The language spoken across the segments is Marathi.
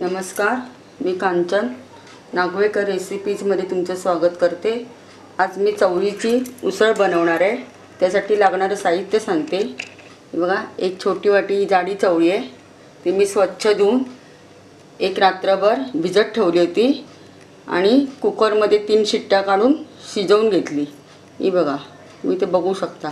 नमस्कार, मी कांचन नागवेकर रेसिपीजमध्ये तुमचं स्वागत करते। आज मी चवळीची उसळ बनवणार आहे। त्यासाठी लागणारे साहित्य सांगते। बघा, एक छोटी वाटी जाडी चवळी आहे। ती मी स्वच्छ धुवून एक रात्रभर भिजत ठेवली होती आणि कुकरमध्ये 3 शिट्ट्या काढून शिजवून घेतली। ही बघा, तुम्ही ते बघू शकता।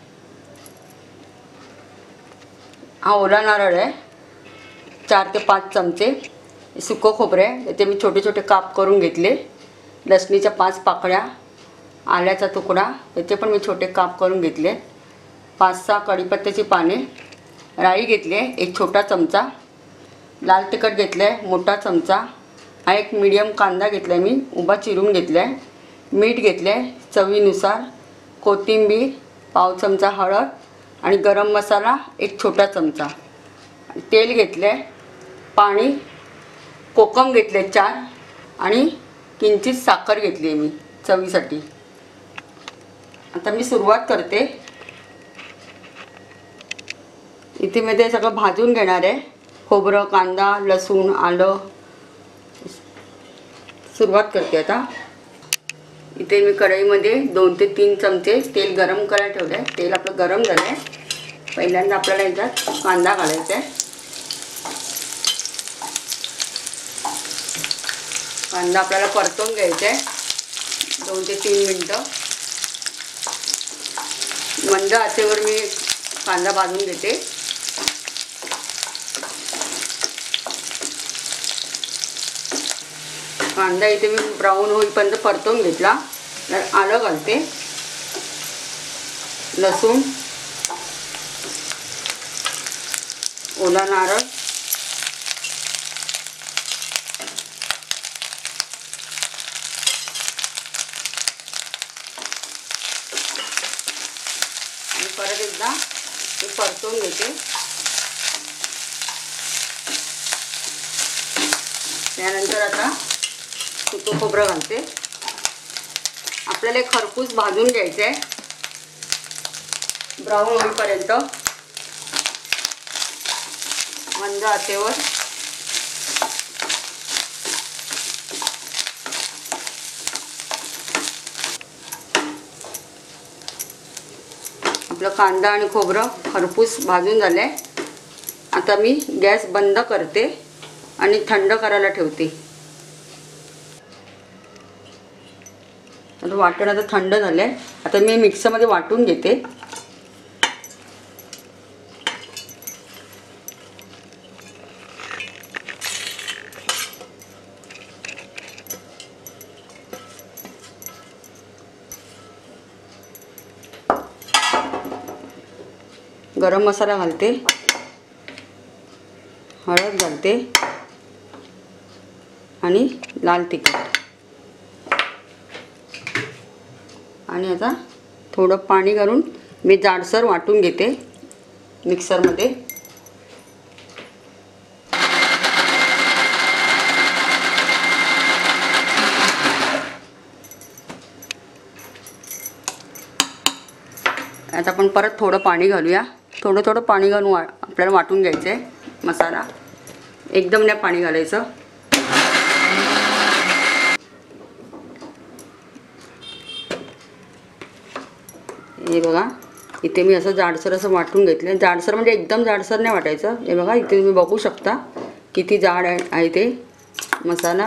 हा ओला नारळ आहे, 4 ते 5 चमचे। सुकं खोबरे आहे, ते मी छोटे छोटे काप करून घेतले। लसणीच्या 5 पाकळ्या, आल्याचा तुकडा, त्याचे पण मी छोटे काप करून घेतले। 5-6 कढीपत्त्याची पाने, राई घेतली आहे 1 छोटा चमचा, लाल तिखट घेतलं आहे मोठा चमचा, हा एक मीडियम कांदा घेतला आहे मी उभा चिरून घेतला आहे, मीठ घेतलं आहे चवीनुसार, कोथिंबीर, पाव चमचा हळद आणि गरम मसाला 1 छोटा चमचा, तेल घेतलं आहे, पाणी, कोकम घेतले 4 आणि किंचित साखर घेतली आहे मी चवीसाठी। आता मी सुरुवात करते। इथे मी ते सगळं भाजून घेणार आहे, खोबरं, कांदा, लसूण, आलं। सुरुवात करते आता। इथे मी कढईमध्ये 2 ते 3 चमचे तेल गरम करायला ठेवलं आहे। तेल आपलं गरम झालं आहे। पहिल्यांदा आपल्याला याच्यात कांदा घालायचा आहे। कांदा आपल्याला परतवून घ्यायचा आहे 2 ते 3 मिनिटं। मंद आचेवर मी कांदा भाजून घेते। कांदा इथे मी ब्राऊन होईपर्यंत परतवून घेतला। तर आलं घालते, लसूण, ओला नारळ, आणि परत एकदा ते परतवून घेते। त्यानंतर आता सुकं खोबरं घालते। आपल्याला खरपूस भाजून घ्यायचं आहे ब्राऊन होईपर्यंत मंद आचेवर। आपलं कांदा आणि खोबरं खरपूस भाजून झाले। आता मी गॅस बंद करते आणि थंड करायला ठेवते। आता वाटण आता थंड झाले। आता मी मिक्सरमध्ये वाटून घेते। गरम मसाला घालते, हळद घालते आणि लाल तिखट, आणि आता थोडं पाणी घालून मी जाडसर वाटून घेते मिक्सरमध्ये। आता आपण परत थोडं पाणी घालूया। थोडं पाणी घालून आपल्याला वाटून घ्यायचं आहे मसाला। एकदम नाही पाणी घालायचं। हे बघा, इथे मी असं जाडसर असं वाटून घेतलं। जाडसर म्हणजे एकदम जाडसर नाही वाटायचं। हे बघा, इथे तुम्ही बघू शकता किती जाड आहे ते मसाला।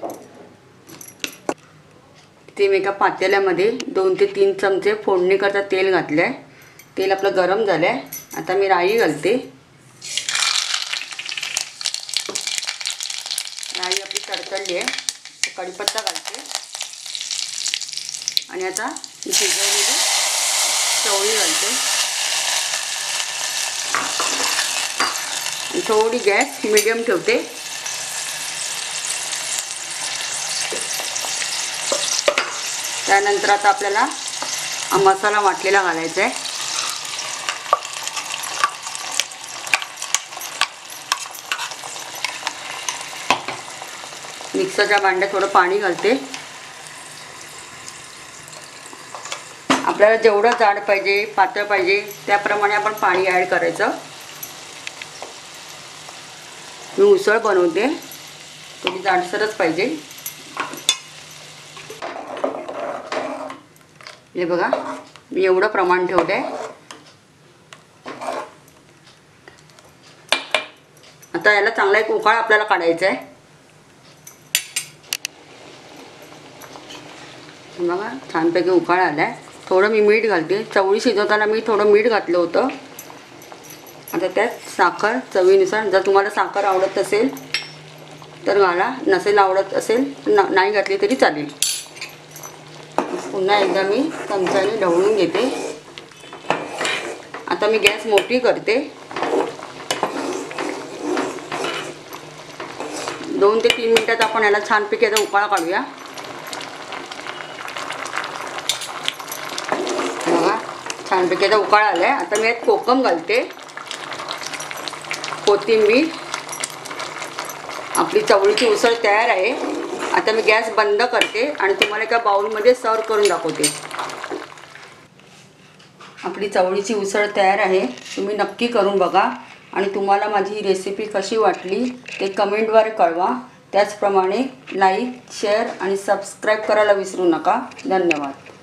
इथे मी एका पातेल्यामध्ये 2 ते 3 चमचे फोडणीकरता तेल घातलं आहे। तेल आपलं गरम झालं आहे। आता मी राई घालते। राई आपली तडतडली आहे, कढीपत्ता घालते आणि आता मी शिजवलेली चवळी घालते। थोडी गॅस मीडियम ठेवते। त्यानंतर आता आपल्याला मसाला वाटलेला घालायचा आहे। मिक्सरच्या भांड्यात थोडं पाणी घालते। आपल्याला जेवढं जाड पाहिजे पातळ पाहिजे त्याप्रमाणे आपण पाणी ॲड करायचं। मी उसळ बनवते थोडी जाडसरच पाहिजे. हे बघा मी एवढं प्रमाण ठेवलं आहे. आता याला चांगला एक उकाळ आपल्याला काढायचा आहे. बघा छानपैकी उकाळ आला आहे. थोडं मी मीठ घालते. चवळी शिजवताना मी थोडं मीठ घातलं होतं. आता त्यात साखर चवीनुसार. जर तुम्हाला साखर आवडत असेल तर घाला, नसेल आवडत असेल नाही घातली तरी चालेल. पुन्हा एकदा मी चमच्याने ढवळून घेते. आता मी गॅस मोठी करते. 2 ते 3 मिनिटात आपण याला छानपैकी याचा उकाळा काढूया. बघा छानपैकी याचा उकाळा आला आहे. आता मी यात कोकम घालते, कोथिंबीर. आपली चवळीची उसळ तयार आहे. आता मी गॅस बंद करते आणि तुम्हाला एका बाउलमध्ये सर्व करून दाखवते. आपली चवळीची उसळ तयार आहे. तुम्ही नक्की करून बघा आणि तुम्हाला माझी ही रेसिपी कशी वाटली ते कमेंटद्वारे कळवा. त्याचप्रमाणे लाईक, शेअर आणि सबस्क्राईब करायला विसरू नका. धन्यवाद.